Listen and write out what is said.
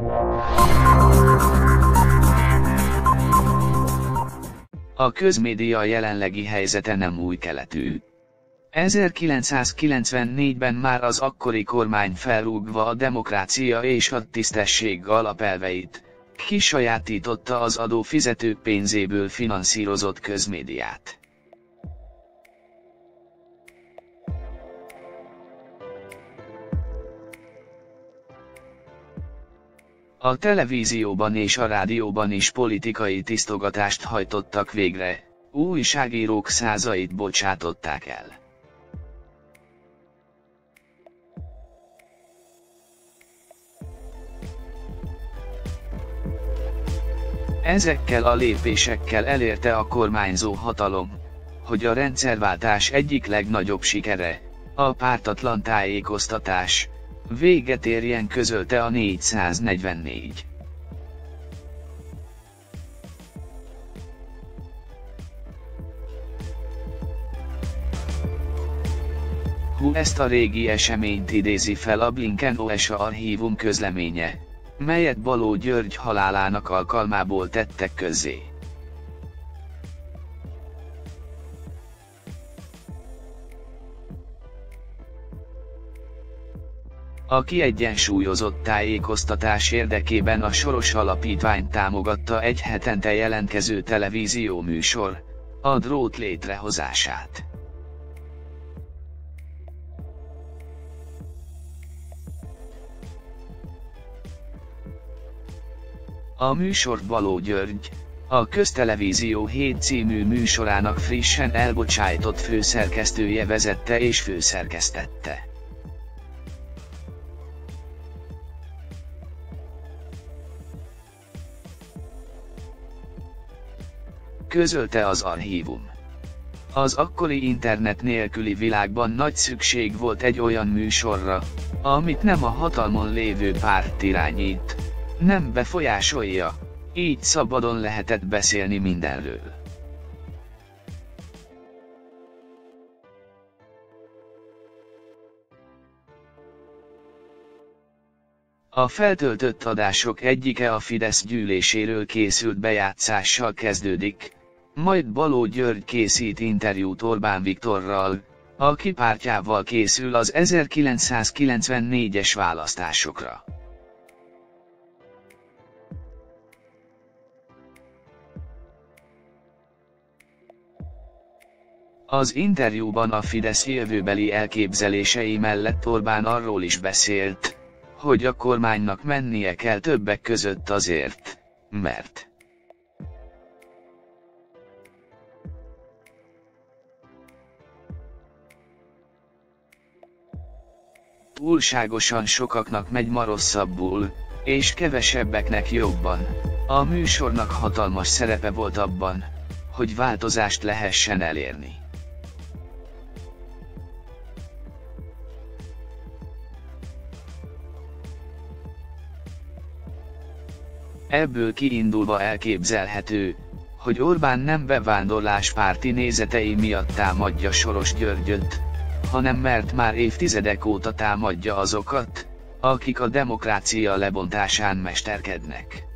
A közmédia jelenlegi helyzete nem új keletű. 1994-ben már az akkori kormány felrúgva a demokrácia és a tisztesség alapelveit, kisajátította az adófizetők pénzéből finanszírozott közmédiát. A televízióban és a rádióban is politikai tisztogatást hajtottak végre, újságírók százait bocsátották el. Ezekkel a lépésekkel elérte a kormányzó hatalom, hogy a rendszerváltás egyik legnagyobb sikere, a pártatlan tájékoztatás, véget érjen, közölte a 444. Ezt a régi eseményt idézi fel a Blinken OSA archívum közleménye, melyet Balogh György halálának alkalmából tettek közzé. A kiegyensúlyozott tájékoztatás érdekében a Soros Alapítvány támogatta egy hetente jelentkező televízió műsor, a Drót létrehozását. A műsort Balogh György, a Köztelevízió 7 című műsorának frissen elbocsájtott főszerkesztője vezette és főszerkesztette. Közölte az archívum. Az akkori internet nélküli világban nagy szükség volt egy olyan műsorra, amit nem a hatalmon lévő párt irányít, nem befolyásolja, így szabadon lehetett beszélni mindenről. A feltöltött adások egyike a Fidesz gyűléséről készült bejátszással kezdődik, majd Balogh György készít interjút Orbán Viktorral, aki pártjával készül az 1994-es választásokra. Az interjúban a Fidesz jövőbeli elképzelései mellett Orbán arról is beszélt, hogy a kormánynak mennie kell többek között azért, mert túlságosan sokaknak megy ma rosszabbul, és kevesebbeknek jobban. A műsornak hatalmas szerepe volt abban, hogy változást lehessen elérni. Ebből kiindulva elképzelhető, hogy Orbán nem bevándorláspárti nézetei miatt támadja Soros Györgyöt, hanem mert már évtizedek óta támadja azokat, akik a demokrácia lebontásán mesterkednek.